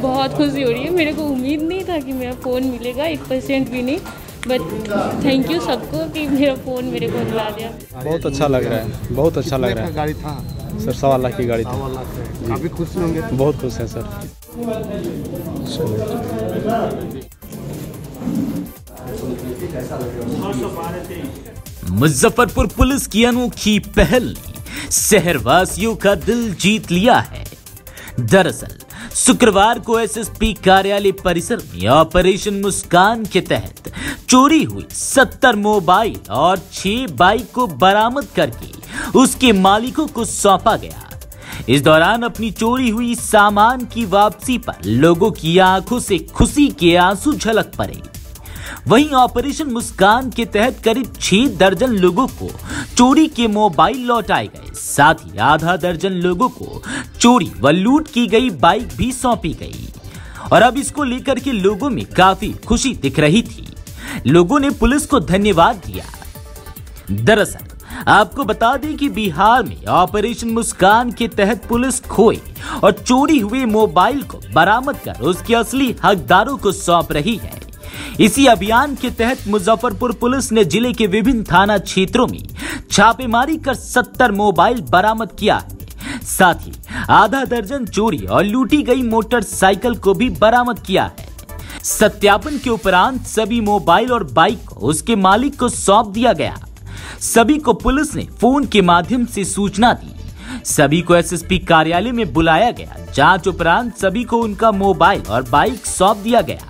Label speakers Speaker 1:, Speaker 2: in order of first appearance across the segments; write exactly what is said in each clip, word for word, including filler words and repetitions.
Speaker 1: बहुत खुशी हो रही है। मेरे को उम्मीद नहीं था कि मेरा फ़ोन मिलेगा, एक परसेंट भी नहीं। बट थैंक यू सबको कि मेरा फ़ोन मेरे को दिला दिया।
Speaker 2: बहुत अच्छा लग रहा है, बहुत अच्छा लग रहा है।
Speaker 3: गाड़ी था
Speaker 2: सर सवा लाख की गाड़ी थी।
Speaker 3: काफ़ी खुश होंगे।
Speaker 2: बहुत खुश हैं सर।
Speaker 4: मुजफ्फरपुर पुलिस की अनोखी पहल ने शहरवासियों का दिल जीत लिया है। दरअसल शुक्रवार को एसएसपी कार्यालय परिसर में ऑपरेशन मुस्कान के तहत चोरी हुई सत्तर मोबाइल और छह बाइक को बरामद करके उसके मालिकों को सौंपा गया। इस दौरान अपनी चोरी हुई सामान की वापसी पर लोगों की आंखों से खुशी के आंसू झलक पड़े। वहीं ऑपरेशन मुस्कान के तहत करीब छह दर्जन लोगों को चोरी के मोबाइल लौटाए गए। साथ ही आधा दर्जन लोगों को चोरी व लूट की गई बाइक भी सौंपी गई और अब इसको लेकर के लोगों में काफी खुशी दिख रही थी। लोगों ने पुलिस को धन्यवाद दिया। दरअसल आपको बता दें कि बिहार में ऑपरेशन मुस्कान के तहत पुलिस खोए और चोरी हुए मोबाइल को बरामद कर उसके असली हकदारों को सौंप रही है। इसी अभियान के तहत मुजफ्फरपुर पुलिस ने जिले के विभिन्न थाना क्षेत्रों में छापेमारी कर सत्तर मोबाइल बरामद किया है। साथ ही आधा दर्जन चोरी और लूटी गई मोटरसाइकिल को भी बरामद किया है। सत्यापन के उपरांत सभी मोबाइल और बाइक को उसके मालिक को सौंप दिया गया। सभी को पुलिस ने फोन के माध्यम से सूचना दी। सभी को एसएसपी कार्यालय में बुलाया गया। जांच उपरांत सभी को उनका मोबाइल और बाइक सौंप दिया गया।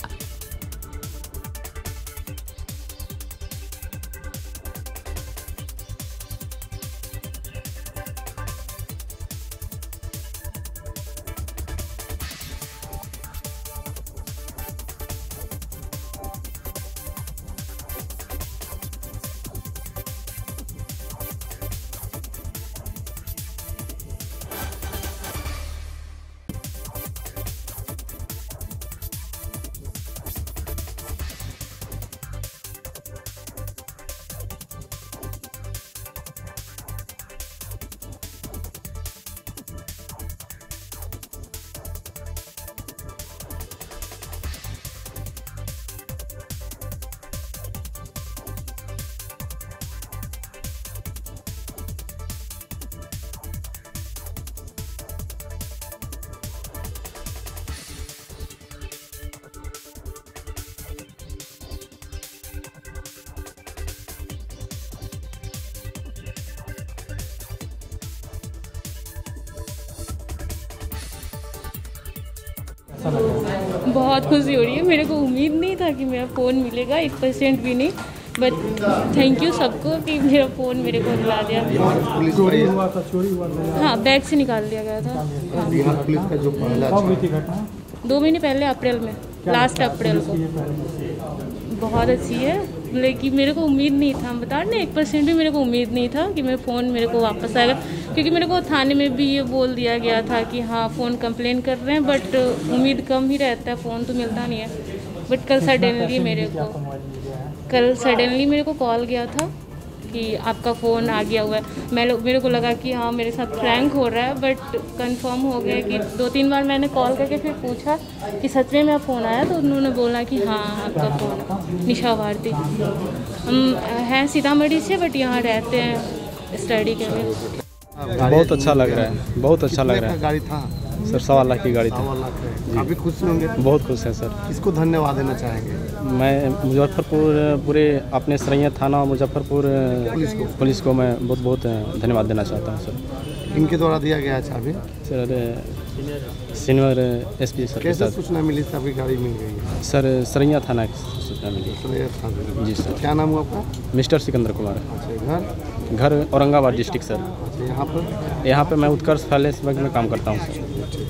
Speaker 1: बहुत खुशी हो रही है। मेरे को उम्मीद नहीं था कि मेरा फ़ोन मिलेगा, एक परसेंट भी नहीं। बट थैंक यू सबको कि मेरा फ़ोन मेरे को दिला दिया।
Speaker 3: चोरी हुआ था, चोरी हुआ था।
Speaker 1: हाँ, बैग से निकाल लिया गया था। हाँ।
Speaker 3: बिहार पुलिस का जो पहला घटना
Speaker 1: दो महीने पहले अप्रैल में, लास्ट अप्रैल को। बहुत अच्छी है, लेकिन मेरे को उम्मीद नहीं था। हम बता रहे एक परसेंट भी मेरे को उम्मीद नहीं था कि मेरा फ़ोन मेरे को वापस आएगा, क्योंकि मेरे को थाने में भी ये बोल दिया गया था कि हाँ फ़ोन कंप्लेन कर रहे हैं, बट उम्मीद कम ही रहता है, फ़ोन तो मिलता नहीं है। बट कल सडनली मेरे को कल सडनली मेरे को कॉल गया था कि आपका फ़ोन आ गया हुआ है। मैं लोग मेरे को लगा कि हाँ मेरे साथ प्रैंक हो रहा है, बट कंफर्म हो गया कि दो तीन बार मैंने कॉल करके फिर पूछा कि सच में मेरा फ़ोन आया, तो उन्होंने बोला कि हाँ आपका फ़ोन। निशा भारती, हम हैं सीतामढ़ी से, बट यहाँ रहते हैं स्टडी के लिए।
Speaker 2: बहुत अच्छा लग रहा है, बहुत अच्छा लग रहा है।
Speaker 3: गाड़ी था
Speaker 2: सर सवा लाख की गाड़ी थी।
Speaker 3: काफ़ी खुश होंगे।
Speaker 2: बहुत खुश हैं सर।
Speaker 3: किसको धन्यवाद देना चाहेंगे?
Speaker 2: मैं मुजफ्फरपुर पूरे अपने सरैया थाना मुजफ्फरपुर
Speaker 3: पुलिस को
Speaker 2: पुलिस को मैं बहुत बहुत धन्यवाद देना चाहता हूँ सर।
Speaker 3: इनके द्वारा दिया गया है चाबी
Speaker 2: सर सीनियर एसपी सर।
Speaker 3: कैसे सूचना मिली था आपकी गाड़ी मिल गई है?
Speaker 2: सर सरैया थाना की सूचना मिली। जी सर।
Speaker 3: क्या नाम हुआ आपका?
Speaker 2: मिस्टर सिकंदर कुमार।
Speaker 3: अच्छा, घर
Speaker 2: घर औरंगाबाद डिस्ट्रिक्ट सर।
Speaker 3: अच्छा, यहाँ पर
Speaker 2: यहाँ पे मैं उत्कर्ष फाइनेंस बैंक में काम करता हूँ सर।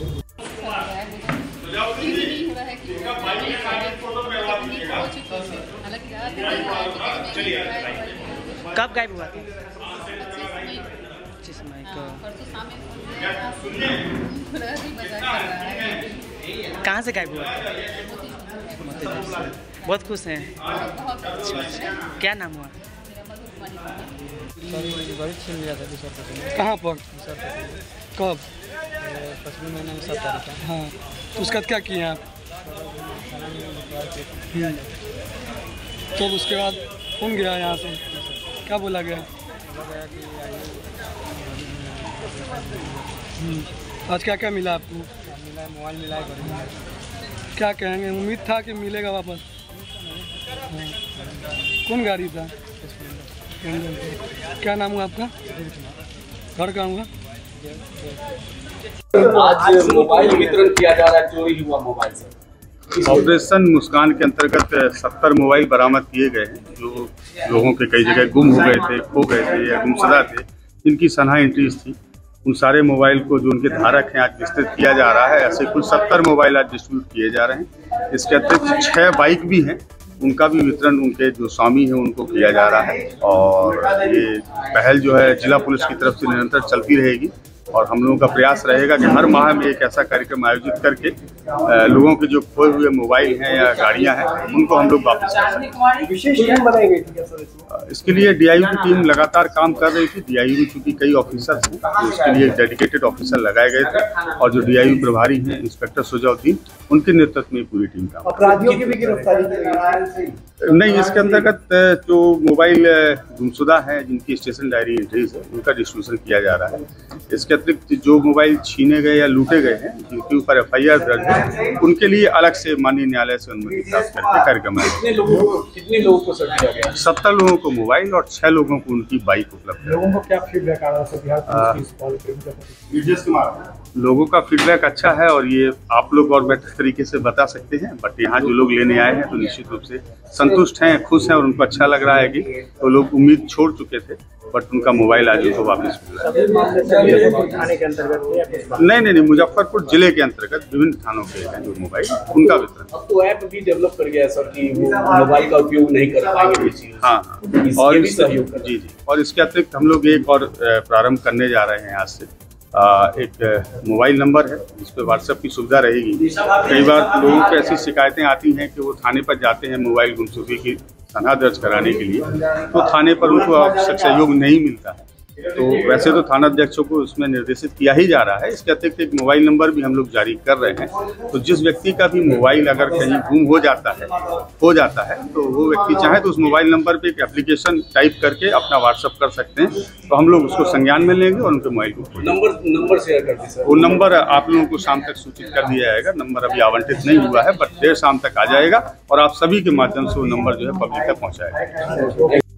Speaker 5: कब गायब हुआ था? पच्चीस मई को। कहाँ से गायब हुआ था? बहुत खुश हैं। क्या नाम हुआ? कहाँ पर? कब? पचपन महीने में सात तारीख। हाँ।
Speaker 6: तो उसके बाद क्या किए आप? तो उसके बाद कौन गया यहाँ से, क्या बोला गया? आज क्या क्या मिला आपको?
Speaker 7: मिला मोबाइल मिला है।
Speaker 6: क्या कहेंगे, उम्मीद था कि मिलेगा वापस? कौन गाड़ी था? क्या नाम हुआ आपका? घर का हुआ?
Speaker 8: आज मोबाइल वितरण किया जा रहा है, चोरी हुआ मोबाइल से।
Speaker 9: ऑपरेशन मुस्कान के अंतर्गत सत्तर मोबाइल बरामद किए गए हैं जो लोगों के कई जगह गुम हो गए थे, खो गए थे या गुमशुदा थे, जिनकी सनहा एंट्रीज थी। उन सारे मोबाइल को जो उनके धारक हैं आज विस्तृत किया जा रहा है। ऐसे कुल सत्तर मोबाइल आज डिस्ट्रीब्यूट किए जा रहे हैं। इसके अतिरिक्त छः बाइक भी हैं, उनका भी वितरण उनके जो स्वामी हैं उनको किया जा रहा है। और ये पहल जो है जिला पुलिस की तरफ से निरंतर चलती रहेगी और हम लोगों का प्रयास रहेगा कि हर माह में एक ऐसा कार्यक्रम आयोजित करके लोगों के जो खोए हुए मोबाइल हैं या गाड़ियां हैं उनको हम लोग वापस कर सकें।
Speaker 7: विशेष टीम बनाई गई थी क्या सर?
Speaker 9: इसके लिए डीआईयू की टीम लगातार काम कर रही थी। डीआईयू में चूंकि कई ऑफिसर्स हैं तो इसके लिए डेडिकेटेड ऑफिसर लगाए गए थे और जो डीआईयू प्रभारी हैं इंस्पेक्टर सुजाउद्दीन, उनके नेतृत्व में पूरी टीम काम।
Speaker 7: अपराधियों की भी गिरफ्तारी
Speaker 9: नहीं, इसके अंतर्गत जो मोबाइल गुमशुदा है जिनकी स्टेशन डायरी एंट्रीज है उनका डिस्ट्रीब्यूशन किया जा रहा है। इसके अतिरिक्त जो मोबाइल छीने गए या लूटे गए हैं जिनके ऊपर एफ आई आर दर्ज है उनके लिए अलग से माननीय न्यायालय से अनुमति प्राप्त करके कार्यक्रम है।
Speaker 8: कितने लोगों को कितने लोगों को सर्च किया गया?
Speaker 9: सत्तर लोगों को मोबाइल और छह लोगों को उनकी बाइक उपलब्ध है।
Speaker 7: लोगों को क्या फीडबैक आ रहा है?
Speaker 9: लोगों का फीडबैक अच्छा है और ये आप लोग और बेहतर तरीके से बता सकते हैं। बट यहाँ जो लोग लेने आए हैं तो निश्चित रूप से संतुष्ट हैं, खुश हैं और उनको अच्छा लग रहा है कि वो लोग उम्मीद छोड़ चुके थे बट उनका मोबाइल आज उनको वापस मिला।
Speaker 7: थाने के अंतर्गत?
Speaker 9: नहीं नहीं नहीं मुजफ्फरपुर जिले के अंतर्गत विभिन्न थानों के हैं जो मोबाइल उनका वितरण।
Speaker 8: अब तो ऐप भी डेवलप कर गया है सर कि वो मोबाइल का उपयोग नहीं कर पाएंगे।
Speaker 9: हाँ हाँ और इस, जी जी और इसके अतिरिक्त हम लोग एक और प्रारंभ करने जा रहे हैं आज से। एक मोबाइल नंबर है जिस पर व्हाट्सएप की सुविधा रहेगी। कई बार लोगों को ऐसी शिकायतें आती हैं कि वो थाने पर जाते हैं मोबाइल गुमशुदगी की सनहा दर्ज कराने के लिए, तो थाने पर उनको आवश्यक सहयोग नहीं मिलता है। तो वैसे तो थाना अध्यक्षों को उसमें निर्देशित किया ही जा रहा है। इसके अतिरिक्त एक मोबाइल नंबर भी हम लोग जारी कर रहे हैं। तो जिस व्यक्ति का भी मोबाइल अगर कहीं गुम हो जाता है हो जाता है तो वो व्यक्ति चाहे तो उस मोबाइल नंबर पे एक एप्लीकेशन टाइप करके अपना व्हाट्सअप कर सकते हैं, तो हम लोग उसको संज्ञान में लेंगे और उनके मोबाइल को
Speaker 8: नंबर नंबर शेयर कर दीजिए।
Speaker 9: वो नंबर आप लोगों को शाम तक सूचित कर दिया जाएगा। नंबर अभी आवंटित नहीं हुआ है बट देर शाम तक आ जाएगा और आप सभी के माध्यम से वो नंबर जो है पब्लिक तक पहुँचाएगा।